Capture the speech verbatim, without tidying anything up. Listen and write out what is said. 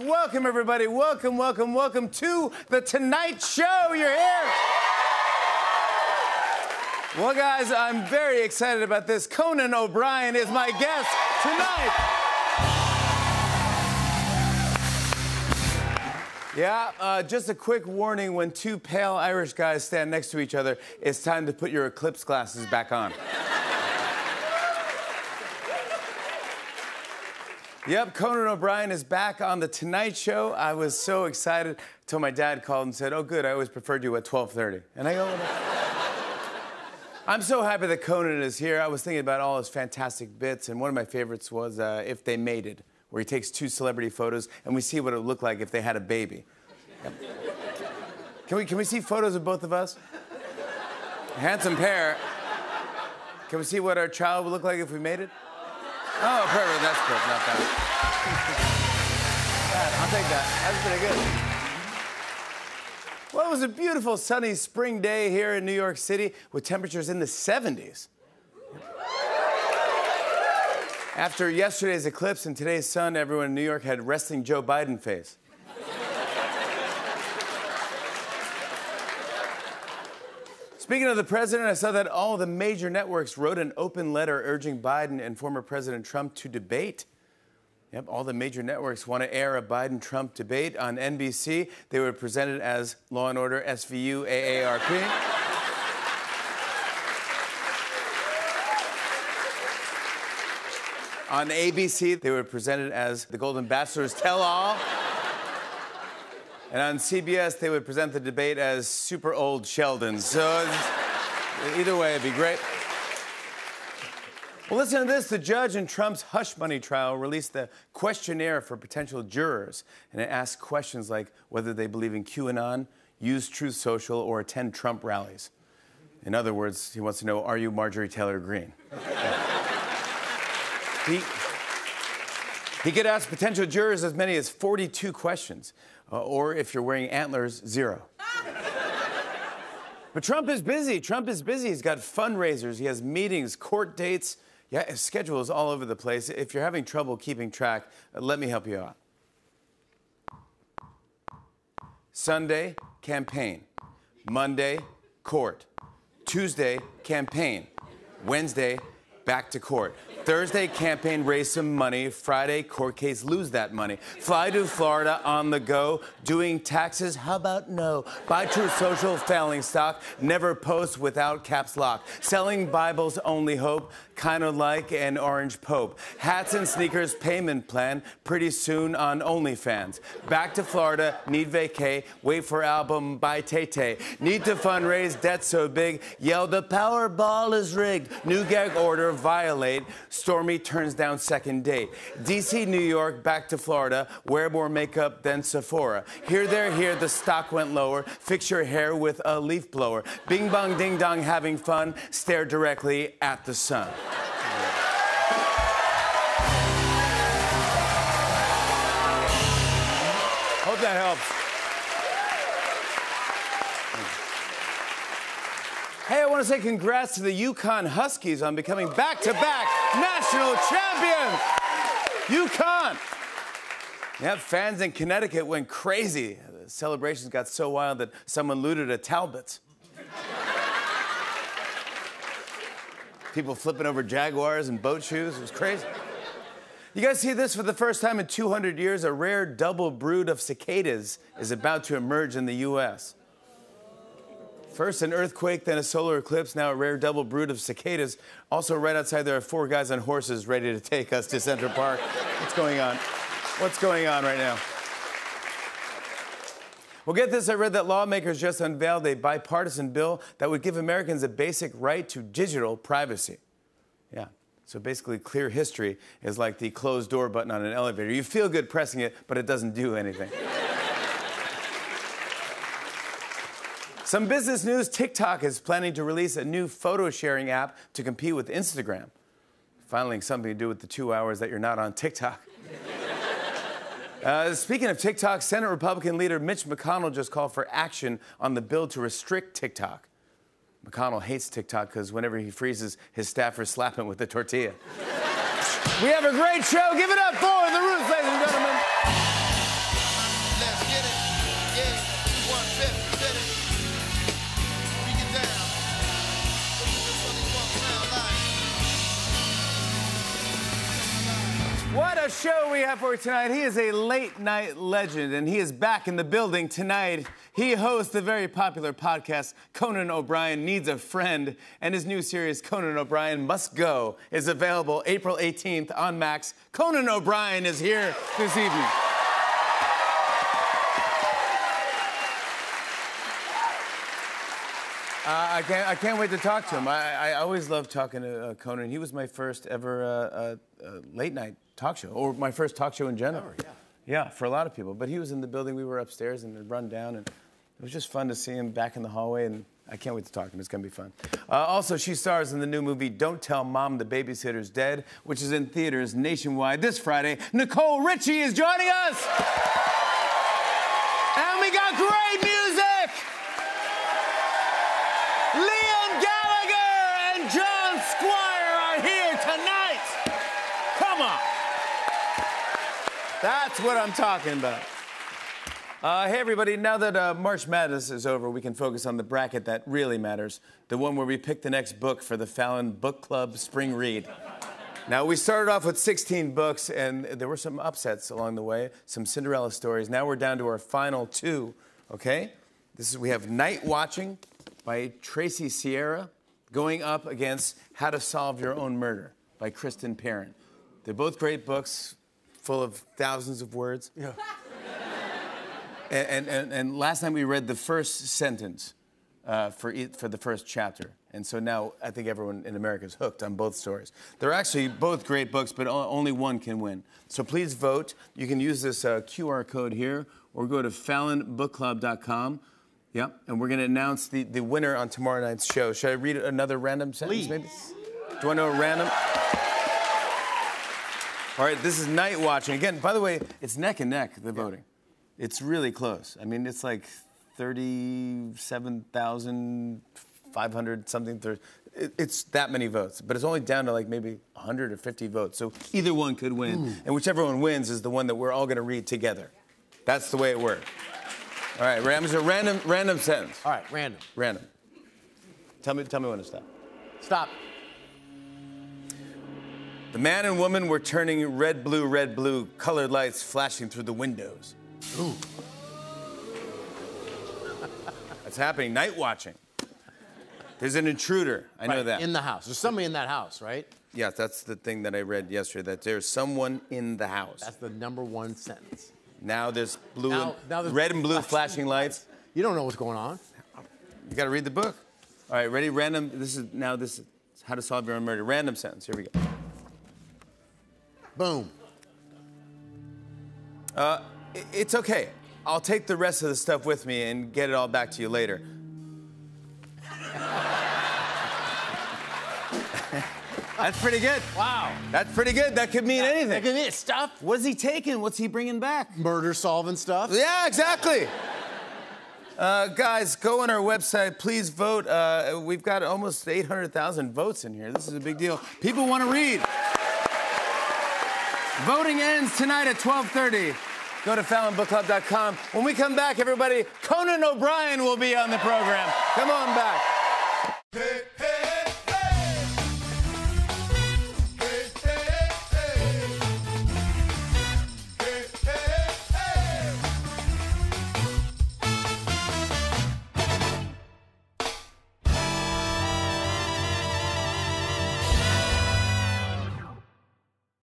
welcome, everybody. Welcome, welcome, welcome to The Tonight Show. You're here. Well, guys, I'm very excited about this. Conan O'Brien is my guest tonight. Yeah, uh, just a quick warning. When two pale Irish guys stand next to each other, it's time to put your eclipse glasses back on. Yep, Conan O'Brien is back on The Tonight Show. I was so excited until my dad called and said, oh, good, I always preferred you at twelve thirty. And I go, I'm so happy that Conan is here. I was thinking about all his fantastic bits, and one of my favorites was uh, If They Mated, where he takes two celebrity photos, and we see what it would look like if they had a baby. Yep. Can we, can we see photos of both of us? A handsome pair. Can we see what our child would look like if we made it? Oh, perfect. That's good. Not bad. I'll take that. That's pretty good. Well, it was a beautiful sunny spring day here in New York City with temperatures in the seventies. After yesterday's eclipse and today's sun, everyone in New York had resting Joe Biden face. Speaking of the president, I saw that all the major networks wrote an open letter urging Biden and former President Trump to debate. Yep, all the major networks want to air a Biden-Trump debate. On N B C, they were presented as Law and Order, S V U, A A R P. On A B C, they were presented as The Golden Bachelor's Tell-All. And on C B S, they would present the debate as Super Old Sheldon. So either way, it'd be great. Well, listen to this. The judge in Trump's hush money trial released the questionnaire for potential jurors. And it asked questions like whether they believe in QAnon, use Truth Social, or attend Trump rallies. In other words, he wants to know, are you Marjorie Taylor Greene? he, he could ask potential jurors as many as forty-two questions. Uh, or if you're wearing antlers, zero. But Trump is busy. Trump is busy. He's got fundraisers. He has meetings, court dates. Yeah, his schedule is all over the place. If you're having trouble keeping track, uh, let me help you out. Sunday, campaign. Monday, court. Tuesday, campaign. Wednesday, back to court. Thursday, campaign, raise some money. Friday, court case, lose that money. Fly to Florida on the go. Doing taxes, how about no? Buy Truth Social, failing stock. Never post without caps lock. Selling Bibles, only hope. Kind of like an orange pope. Hats and sneakers, payment plan. Pretty soon on OnlyFans. Back to Florida, need vacay. Wait for album by Tay-Tay. Need to fundraise, debt so big. Yell, the Powerball is rigged. New gag order, violate. Stormy turns down second date. D C, New York, back to Florida. Wear more makeup than Sephora. Here, there, here, the stock went lower. Fix your hair with a leaf blower. Bing, bong, ding, dong, having fun. Stare directly at the sun. Hope that helps. Hey, I want to say congrats to the UConn Huskies on becoming back-to-back national champions. UConn. Yeah, fans in Connecticut went crazy. The celebrations got so wild that someone looted a Talbot's. People flipping over Jaguars and boat shoes. It was crazy. You guys see this? For the first time in two hundred years, a rare double brood of cicadas is about to emerge in the U S First an earthquake, then a solar eclipse, now a rare double brood of cicadas. Also, right outside there are four guys on horses ready to take us to Central Park. What's going on? What's going on right now? Well, get this. I read that lawmakers just unveiled a bipartisan bill that would give Americans a basic right to digital privacy. Yeah. So basically, clear history is like the closed door button on an elevator. You feel good pressing it, but it doesn't do anything. Some business news. TikTok is planning to release a new photo sharing app to compete with Instagram. Finally, something to do with the two hours that you're not on TikTok. uh, speaking of TikTok, Senate Republican leader Mitch McConnell just called for action on the bill to restrict TikTok. McConnell hates TikTok because whenever he freezes, his staffers slap him with a tortilla. We have a great show. Give it up for the Roots, ladies and gentlemen. the show we have for you tonight. He is a late-night legend, and he is back in the building tonight. He hosts the very popular podcast, Conan O'Brien Needs a Friend, and his new series, Conan O'Brien Must Go, is available April eighteenth on Max. Conan O'Brien is here this evening. Uh, I can't. I can't wait to talk to him. I, I always love talking to uh, Conan. He was my first ever uh, uh, uh, late night talk show, or my first talk show in general. Oh, yeah. Yeah, for a lot of people. But he was in the building. We were upstairs and had run down, and it was just fun to see him back in the hallway. And I can't wait to talk to him. It's gonna be fun. Uh, also, she stars in the new movie "Don't Tell Mom the Babysitter's Dead," which is in theaters nationwide this Friday. Nicole Richie is joining us, and we got great music. Liam Gallagher and John Squire are here tonight. Come on. That's what I'm talking about. Uh, hey, everybody. Now that uh, March Madness is over, we can focus on the bracket that really matters, the one where we pick the next book for the Fallon Book Club Spring Read. Now, we started off with sixteen books, and there were some upsets along the way, some Cinderella stories. Now we're down to our final two, okay? This is, we have Night Watching by Tracy Sierra going up against How to Solve Your Own Murder by Kristen Perrin. They're both great books, full of thousands of words. Yeah. and, and, and last time we read the first sentence uh, for, e for the first chapter. And so now I think everyone in America is hooked on both stories. They're actually both great books, but only one can win. So please vote. You can use this uh, Q R code here or go to fallon book club dot com. Yep, and we're going to announce the, the winner on tomorrow night's show. Should I read another random sentence, Please. maybe? Do you want to know a random? All right, this is Night Watching. Again, by the way, it's neck and neck, the voting. Yeah. It's really close. I mean, it's like thirty-seven thousand five hundred something. It, it's that many votes, but it's only down to like maybe one hundred or fifty votes. So either one could win, Ooh. and whichever one wins is the one that we're all going to read together. That's the way it works. All right, Rams, a random, random sentence. All right, random. Random. Tell me, tell me when to stop. Stop. The man and woman were turning red, blue, red, blue, colored lights flashing through the windows. Ooh. That's happening. Night watching. There's an intruder. I right, know that. In the house. There's somebody in that house, right? Yes, that's the thing that I read yesterday, that there's someone in the house. That's the number one sentence. Now there's blue now, and now there's red and blue flashing lights. You don't know what's going on. You got to read the book. All right, ready? Random. This is now this is How to Solve Your Own Murder. Random sentence. Here we go. Boom. Uh, it's okay. I'll take the rest of the stuff with me and get it all back to you later. That's pretty good. Wow. That's pretty good. That could mean that, anything. That could mean stuff. What's he taking? What's he bringing back? Murder solving stuff. Yeah, exactly. Uh, guys, go on our website. Please vote. Uh, we've got almost eight hundred thousand votes in here. This is a big deal. People want to read. Voting ends tonight at twelve thirty. Go to fallon book club dot com. When we come back, everybody, Conan O'Brien will be on the program. Come on back.